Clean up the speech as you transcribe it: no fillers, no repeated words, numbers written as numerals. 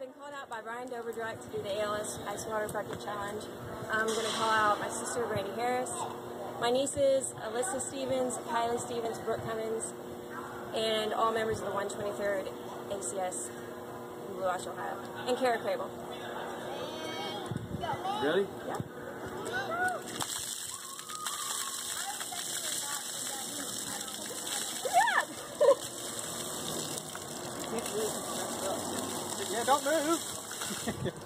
been called out by Brian Doberdrecht to do the ALS Ice Water Bucket Challenge. I'm going to call out my sister, Brandy Harris, my nieces, Alyssa Stevens, Kylie Stevens, Brooke Cummins, and all members of the 123rd ACS in Blue Ash, Ohio, and Kara Crable. Really? Yeah. Yeah, don't move.